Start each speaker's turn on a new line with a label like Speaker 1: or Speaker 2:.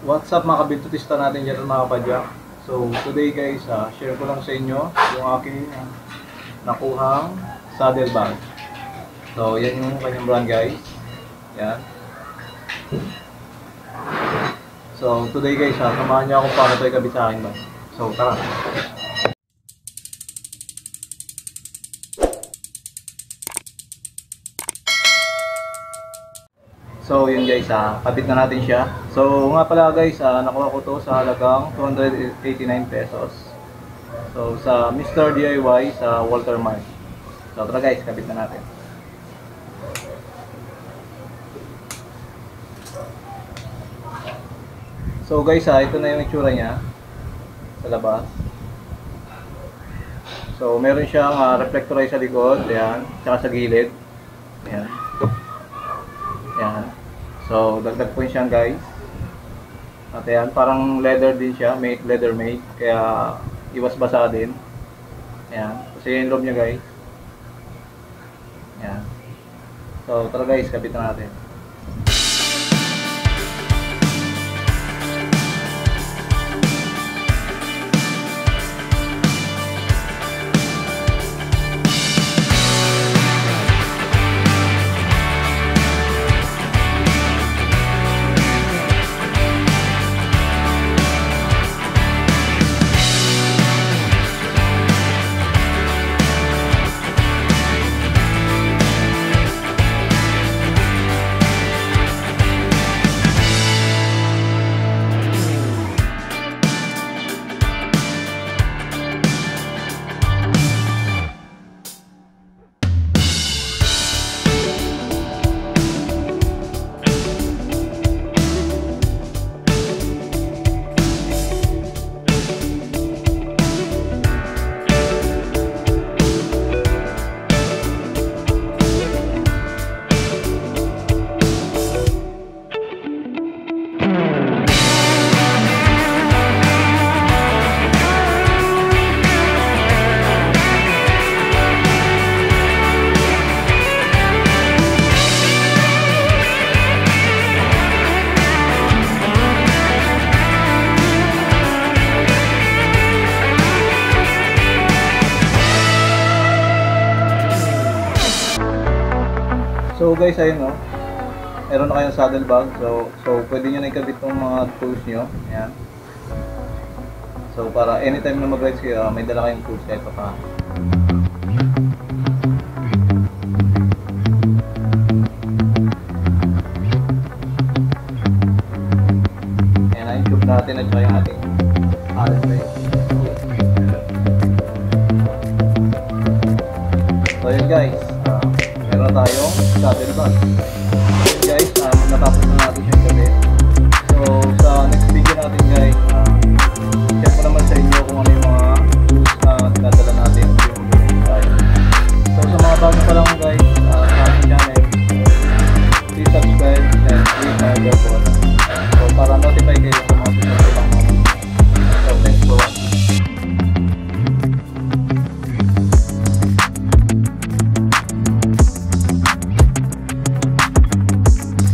Speaker 1: What's up mga kabintutista natin dyan mga kapadyak. So today guys, share ko lang sa inyo yung aking nakuhang saddle bag. So yan yung kanyang brand guys. Yan. So today guys, samahan niyo ako paano ito ikabit sa akin ba. So tara. So yun guys, kabit na natin siya. So nga pala guys, nakuha ko to sa halagang 289 pesos. So sa Mr. DIY sa Walter Mart. So tara guys, kabit na natin. So guys, ito na yung itsura niya sa labas. So meron siyang reflectorize sa likod, ayan, tsaka sa gilid. Ayan. Ayan. So, dagdag po siyang guys. At ayan, parang leather din siya, leather made. Kaya, iwas basa din. Ayan. Kasi yung loob niya guys. Ayan. So, tara guys, kapit na natin. So guys, ayun no. Meron na kayong saddle bag. So pwede niyo na ikabit ng mga tools niyo. Ayan. So para anytime na mag-rides kayo, may dala kayong tools kahit pa. Ayan, yung tube natin at yung ating handbrake. So yun guys, meron tayong saddle bag. So guys, natapos na natin siyang gabi. So sa next